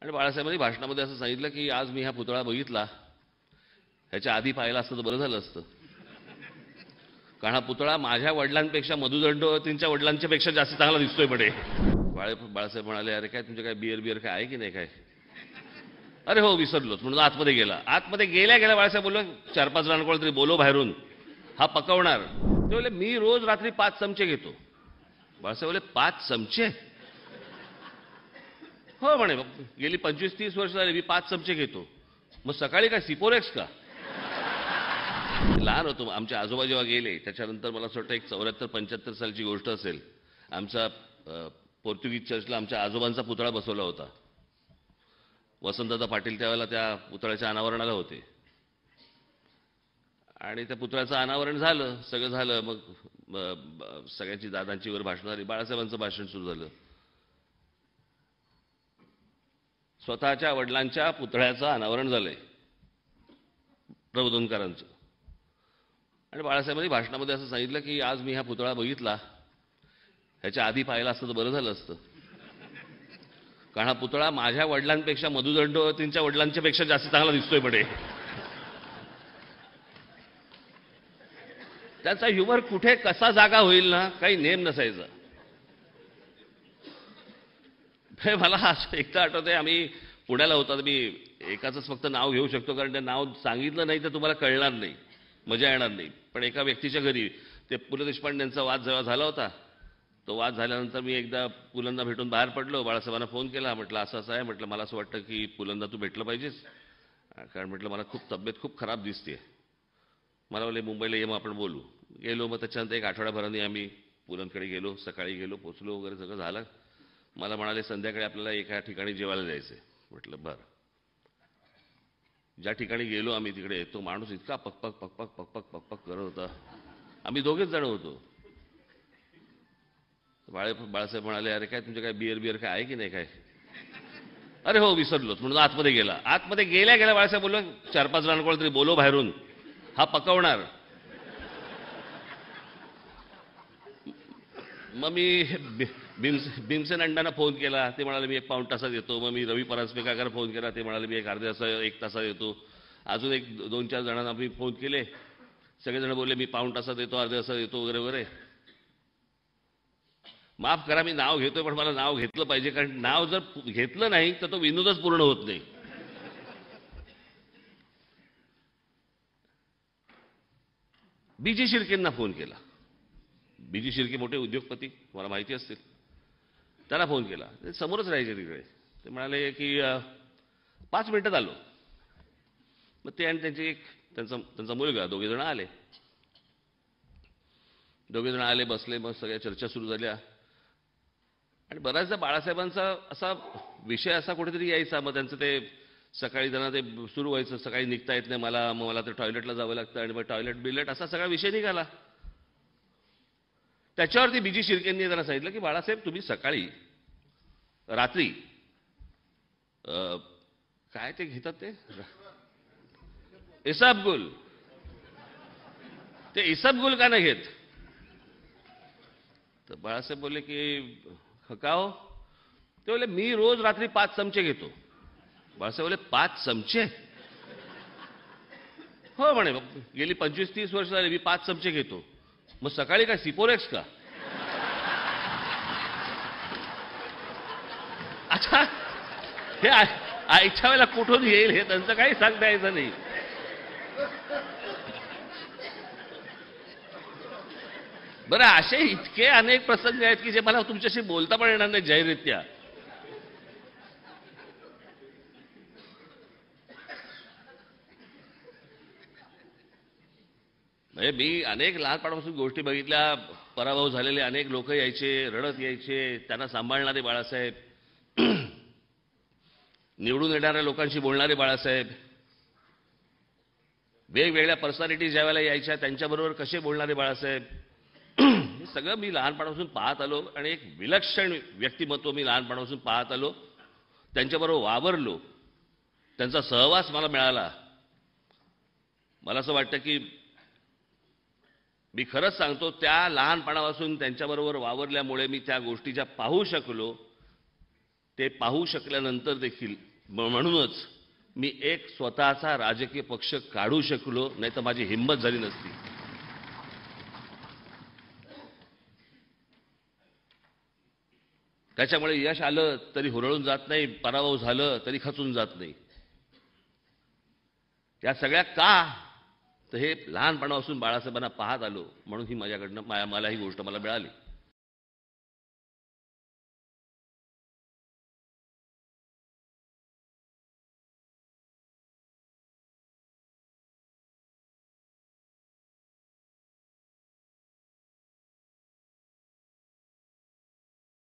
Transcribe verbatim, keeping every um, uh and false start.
आणि बाळासाहेबांनी भाषणामध्ये असं सांगितलं की आज मी हा पुतळा बघितला, ह्याच्या आधी पाहिला असतं तर बरं झालं असतं, कारण हा पुतळा माझ्या वडिलांपेक्षा मधुदंडवतींच्या वडिलांच्या पेक्षा जास्त चांगला दिसतोय पडे. बाळे बाळासाहेब म्हणाले, अरे काय तुमच्या काय बिअर बिअर काय आहे की नाही काय? अरे हो विसरलोच म्हणून आतमध्ये गेला. आतमध्ये गेल्या गेल्या बाळासाहेब बोललो, चार पाच जण कोण तरी बोलो बाहेरून, हा पकवणार. ते बोले मी रोज रात्री पाच चमचे घेतो. बाळासाहेब बोले पाच चमचे? हो म्हणे, गेली पंचवीस तीस वर्ष झाली मी पाच चमचे घेतो. मग सकाळी काय सिपोरेक्स का? लहान होतो, आमचे आजोबा जेव्हा गेले त्याच्यानंतर मला असं वाटतं एक चौऱ्याहत्तर पंच्याहत्तर सालची गोष्ट असेल, आमचा पोर्तुगीज चर्चला आमच्या आजोबांचा पुतळा बसवला होता. वसंतदादा पाटील त्यावेळेला त्या पुतळ्याच्या अनावरणाला होते आणि त्या पुतळ्याचं अनावरण झालं, सगळं झालं. मग सगळ्यांची दादांची वर भाषण झाली, बाळासाहेबांचं भाषण सुरू झालं. स्वतःच्या वडिलांच्या पुतळ्याचं अनावरण झालंय प्रबोधनकारांचं, आणि बाळासाहेबांनी भाषणामध्ये असं सांगितलं की आज मी हा पुतळा बघितला, ह्याच्या आधी पाहिला असतं तर बरं झालं असतं, कारण हा पुतळा माझ्या वडिलांपेक्षा मधुदंडवतींच्या वडिलांच्या पेक्षा जास्त चांगला दिसतोय पडे. त्याचा ह्युमर कुठे कसा जागा होईल ना, काही नेम नसायचा. मला असं एकदा आठवतंय, आम्ही पुण्याला होता, मी एकाच फक्त नाव घेऊ शकतो कारण ते नाव सांगितलं नाही तर तुम्हाला कळणार नाही, मजा येणार नाही. पण एका व्यक्तीच्या घरी ते पु ल देशपांडेंचा वाद जेव्हा झाला होता, तो वाद झाल्यानंतर मी एकदा पुलंना भेटून बाहेर पडलो. बाळासाहेबांना फोन केला, म्हटलं असं असं आहे, म्हटलं मला असं वाटतं की पुलंना तू भेटलं पाहिजेस, कारण म्हटलं मला खूप तब्येत खूप खराब दिसते. मला बोलले मुंबईला ये, मग आपण बोलू. गेलो. मग त्याच्यानंतर एक आठवड्याभराने आम्ही पुलंकडे गेलो, सकाळी गेलो, पोचलो वगैरे सगळं झालं. मला म्हणाले संध्याकाळी आपल्याला एका ठिकाणी जेवायला जायचं. म्हटलं बरं. ज्या ठिकाणी गेलो आम्ही तिकडे तो माणूस इतका पकपक पकपक पकपक पकपक करत होता. आम्ही दोघेच जण होतो. बाळे बाळासाहेब म्हणाले, अरे काय तुमच्या काय बिअर बिअर काय आहे की नाही काय? अरे हो विसरलोच म्हणून आतमध्ये गेला. आतमध्ये गेल्या गेल्या बाळासाहेब बोललो, चार पाच जण कोण तरी बोलो बाहेरून, हा पकवणार. मग मी भीमसेन अण्णांना फोन केला, ते म्हणाले मी एक पाऊण तासात येतो. मग मी रवी परांजपेकांना फोन केला, ते म्हणाले मी एक अर्ध्या तासा एक तासात येतो. अजून एक दोन चार जणांना मी फोन केले, सगळेजण बोलले मी पाऊण तासात येतो, अर्ध्या तासात येतो वगैरे वगैरे. माफ करा मी नाव घेतोय, पण मला नाव घेतलं पाहिजे, कारण नाव जर घेतलं नाही तर तो विनोदच पूर्ण होत नाही. बीजी शिर्केंना फोन केला. बीजी शिर्के मोठे उद्योगपती, मला माहिती असतील. त्याला फोन केला, ते समोरच राहायचे तिकडे. ते म्हणाले की पाच मिनिटात आलो. मग ते आणि त्यांची एक त्यांचा त्यांचा मुलगा दोघे जण आले. दोघे जण आले, बसले. मग सगळ्या चर्चा सुरू झाल्या आणि बऱ्याचदा बाळासाहेबांचा असा विषय असा कुठेतरी यायचा. मग त्यांचं ते सकाळी त्यांना ते सुरू व्हायचं, सकाळी निघता येत नाही मला, मग मला ते टॉयलेटला जावं लागतं, आणि मग टॉयलेट बिलेट असा सगळा विषय निघाला. त्याच्यावरती बीजी शिर्केंनी त्यांना सांगितलं की बाळासाहेब तुम्ही सकाळी रात्री काय ते घेतात ते इसाबगुल, ते इसाबगुल का नाही घेत? तर बाळासाहेब बोलले की का हो? ते बोले मी रोज रात्री पाच चमचे घेतो. बाळासाहेब बोले पाच चमचे? हो म्हणे, गेली पंचवीस तीस वर्ष झाली मी पाच चमचे घेतो. मग सकाळी काय सिपोरेक्स का? अच्छा, हे आईच्या वेळेला कुठून येईल हे त्यांचं काही सांगता यायचं नाही. बरं, असे इतके अनेक प्रसंग आहेत की जे मला तुमच्याशी बोलता पण येणार नाही जाहीररित्या. म्हणजे मी अनेक लहानपणापासून गोष्टी बघितल्या. पराभव झालेले अनेक लोक यायचे, रडत यायचे, त्यांना सांभाळणारे बाळासाहेब, निवडून येणाऱ्या लोकांशी बोलणारे बाळासाहेब, वेगवेगळ्या पर्सनॅलिटी ज्या वेळेला यायच्या त्यांच्याबरोबर कसे बोलणारे बाळासाहेब, हे सगळं मी लहानपणापासून पाहत आलो. आणि एक विलक्षण व्यक्तिमत्व मी लहानपणापासून पाहत आलो, त्यांच्याबरोबर वावरलो, त्यांचा सहवास मला मिळाला. मला असं वाटतं की मी खरंच सांगतो, त्या लहानपणापासून त्यांच्याबरोबर वावरल्यामुळे मी त्या गोष्टी ज्या पाहू शकलो ते पाहू शकल्यानंतर देखील म्हणूनच मी एक स्वतःचा राजकीय पक्ष काढू शकलो, नाही तर माझी हिंमत झाली नसती. त्याच्यामुळे यश आलं तरी हुरळून जात नाही, पराभव झालं तरी खचून जात नाही. या सगळ्या का तर हे लहानपणापासून बाळासाहेबांना पाहत आलो म्हणून ही माझ्याकडनं मला ही गोष्ट मला मिळाली.